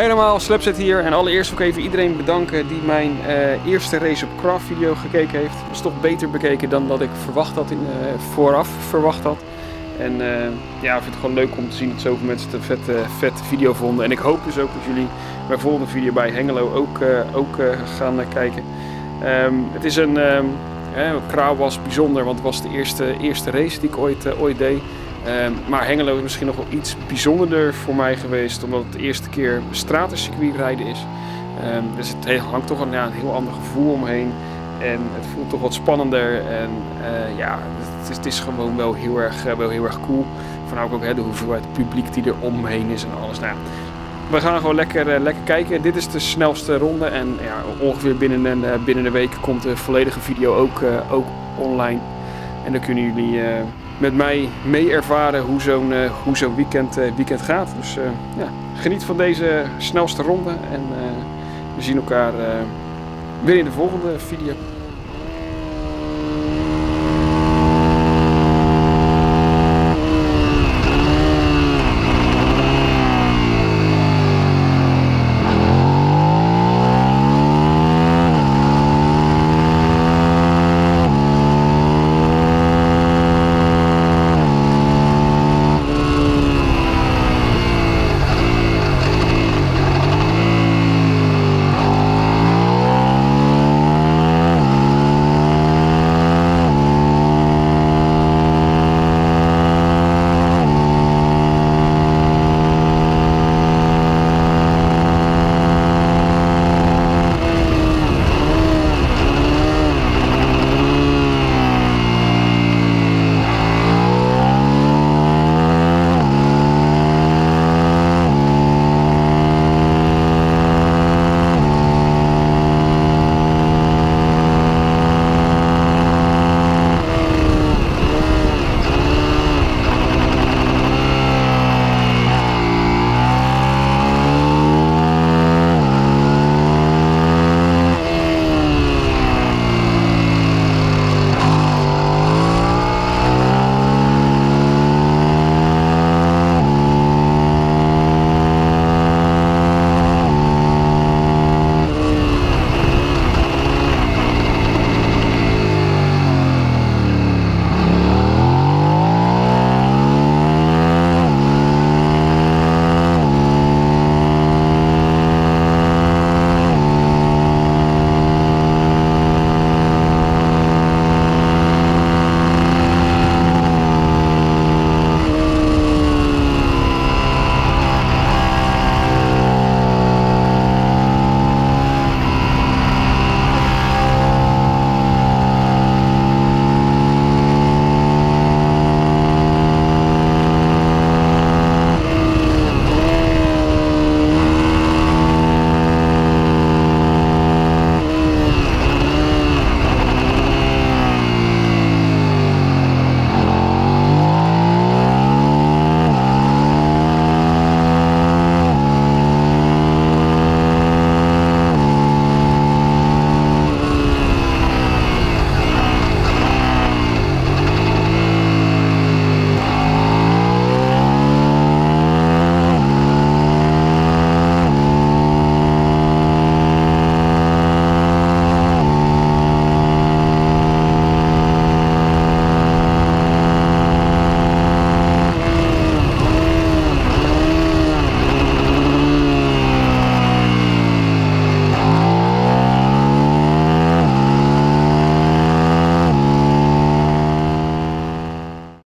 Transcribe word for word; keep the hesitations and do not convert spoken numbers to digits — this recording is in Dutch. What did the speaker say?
Hi allemaal, Slapset hier en allereerst ook even iedereen bedanken die mijn uh, eerste Race op Craft video gekeken heeft. Het is toch beter bekeken dan dat ik verwacht had in, uh, vooraf verwacht had. En uh, ja, ik vind het gewoon leuk om te zien dat zoveel mensen het een vette, vette video vonden. En ik hoop dus ook dat jullie mijn volgende video bij Hengelo ook, uh, ook uh, gaan uh, kijken. Um, het is een, um, eh, Kraal was bijzonder, want het was de eerste, eerste race die ik ooit, uh, ooit deed. Um, maar Hengelo is misschien nog wel iets bijzonderder voor mij geweest, omdat het de eerste keer stratencircuit rijden is. Um, dus het hangt toch een, ja, een heel ander gevoel omheen. En het voelt toch wat spannender. En uh, ja, het is, het is gewoon wel heel erg, uh, wel heel erg cool. Voornamelijk ook hè, de hoeveelheid publiek die er omheen is en alles. Nou, we gaan gewoon lekker, uh, lekker kijken. Dit is de snelste ronde. En ja, ongeveer binnen een, uh, binnen een week komt de volledige video ook, uh, ook online. En dan kunnen jullie uh, met mij mee ervaren hoe zo'n uh, hoe zo'n weekend, uh, weekend gaat. Dus uh, ja, geniet van deze snelste ronde. En uh, we zien elkaar uh, weer in de volgende video.